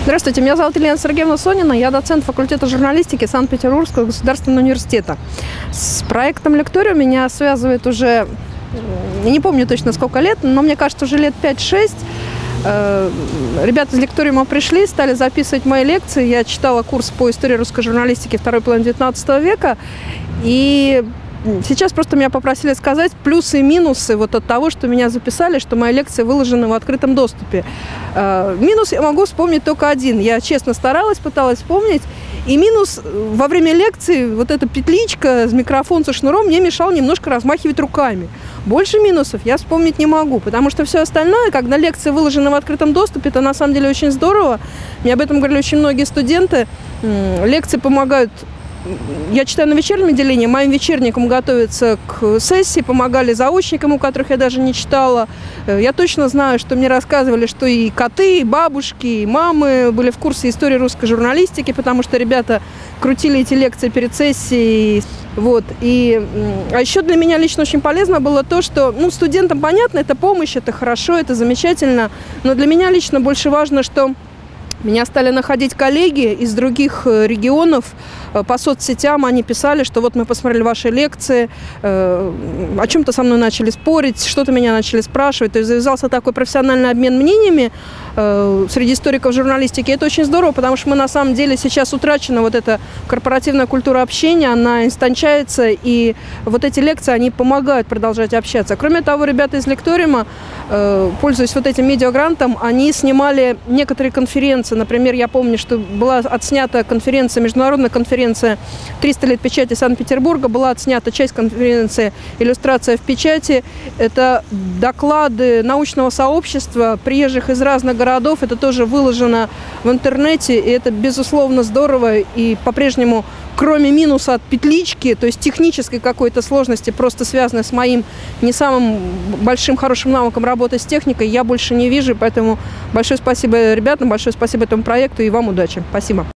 Здравствуйте, меня зовут Елена Сергеевна Сонина, я доцент факультета журналистики Санкт-Петербургского государственного университета. С проектом «Лекториум» меня связывает уже, не помню точно сколько лет, но мне кажется, уже лет 5-6. Ребята из «Лекториума» пришли, стали записывать мои лекции. Я читала курс по истории русской журналистики второй половины 19 века. И сейчас просто меня попросили сказать плюсы и минусы вот от того, что меня записали, что мои лекции выложены в открытом доступе. Минус я могу вспомнить только один. Я честно старалась, пыталась вспомнить. И минус во время лекции, вот эта петличка, микрофон со шнуром мне мешал немножко размахивать руками. Больше минусов я вспомнить не могу, потому что все остальное, когда лекции выложены в открытом доступе, это на самом деле очень здорово. Мне об этом говорили очень многие студенты. Лекции помогают. Я читаю на вечернем отделении, моим вечерникам готовятся к сессии, помогали заочникам, у которых я даже не читала. Я точно знаю, что мне рассказывали, что и коты, и бабушки, и мамы были в курсе истории русской журналистики, потому что ребята крутили эти лекции перед сессией. Вот. А еще для меня лично очень полезно было то, что студентам понятно, это помощь, это хорошо, это замечательно, но для меня лично больше важно, что меня стали находить коллеги из других регионов по соцсетям. Они писали, что вот мы посмотрели ваши лекции, о чем-то со мной начали спорить, что-то меня начали спрашивать. То есть завязался такой профессиональный обмен мнениями среди историков журналистики. Это очень здорово, потому что мы на самом деле сейчас утрачена вот эта корпоративная культура общения, она истончается, и вот эти лекции, они помогают продолжать общаться. Кроме того, ребята из «Лекториума», пользуясь вот этим медиагрантом, они снимали некоторые конференции. Например, я помню, что была отснята конференция, международная конференция «300 лет печати Санкт-Петербурга», была отснята часть конференции «Иллюстрация в печати». Это доклады научного сообщества, приезжих из разных городов. Это тоже выложено в интернете, и это, безусловно, здорово. И по-прежнему, кроме минуса от петлички, то есть технической какой-то сложности, просто связанной с моим не самым большим хорошим навыком работы с техникой, я больше не вижу. Поэтому большое спасибо ребятам, большое спасибо этому проекту и вам удачи. Спасибо.